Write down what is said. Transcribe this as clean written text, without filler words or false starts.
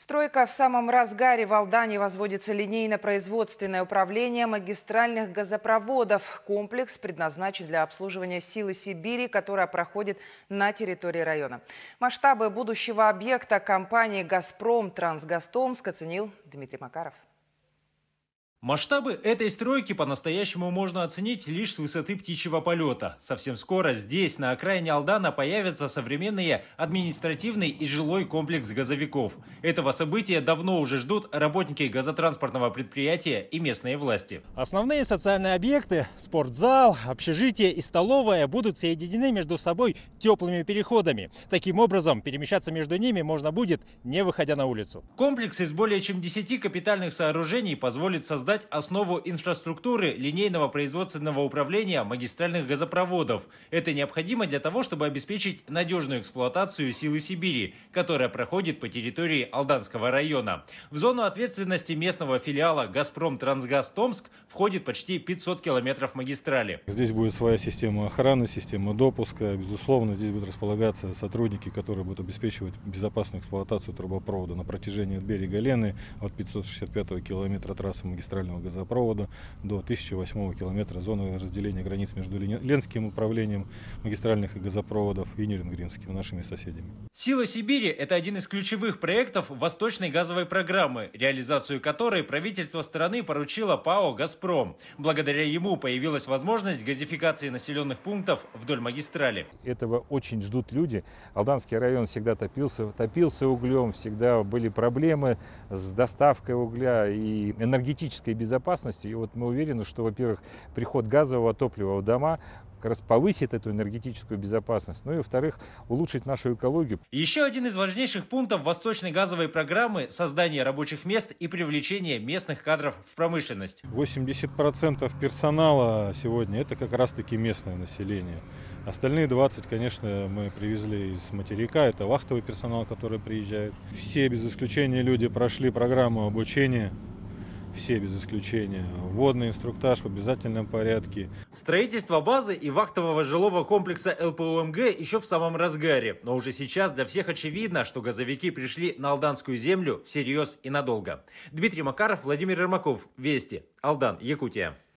Стройка в самом разгаре. В Алдане возводится линейно-производственное управление магистральных газопроводов. Комплекс предназначен для обслуживания «Силы Сибири», которая проходит на территории района. Масштабы будущего объекта компании «Газпром Трансгаз-Томск» оценил Дмитрий Макаров. Масштабы этой стройки по-настоящему можно оценить лишь с высоты птичьего полета. Совсем скоро здесь, на окраине Алдана, появятся современные административный и жилой комплекс газовиков. Этого события давно уже ждут работники газотранспортного предприятия и местные власти. Основные социальные объекты – спортзал, общежитие и столовая – будут соединены между собой теплыми переходами. Таким образом, перемещаться между ними можно будет, не выходя на улицу. Комплекс из более чем 10 капитальных сооружений позволит создать основу инфраструктуры линейного производственного управления магистральных газопроводов. Это необходимо для того, чтобы обеспечить надежную эксплуатацию «Силы Сибири», которая проходит по территории Алданского района. В зону ответственности местного филиала «Газпром Трансгаз-Томск» входит почти 500 километров магистрали. Здесь будет своя система охраны, система допуска. Безусловно, здесь будут располагаться сотрудники, которые будут обеспечивать безопасную эксплуатацию трубопровода на протяжении от берега Лены, от 565-го километра трассы магистрального газопровода до 1008 километра зоны разделения границ между Ленским управлением магистральных газопроводов и Нерюнгринским, нашими соседями. «Сила Сибири» – это один из ключевых проектов Восточной газовой программы, реализацию которой правительство страны поручило ПАО «Газпром». Благодаря ему появилась возможность газификации населенных пунктов вдоль магистрали. Этого очень ждут люди. Алданский район всегда топился углем, всегда были проблемы с доставкой угля и энергетической безопасностью. И вот мы уверены, что, во-первых, приход газового топлива в дома как раз повысит эту энергетическую безопасность, ну и, во-вторых, улучшить нашу экологию. Еще один из важнейших пунктов Восточной газовой программы – создание рабочих мест и привлечение местных кадров в промышленность. 80% персонала сегодня – это как раз-таки местное население. Остальные 20, конечно, мы привезли из материка. Это вахтовый персонал, который приезжает. Все без исключения люди прошли программу обучения. Все без исключения. Вводный инструктаж в обязательном порядке. Строительство базы и вахтового жилого комплекса ЛПУМГ еще в самом разгаре. Но уже сейчас для всех очевидно, что газовики пришли на алданскую землю всерьез и надолго. Дмитрий Макаров, Владимир Ермаков. Вести. Алдан, Якутия.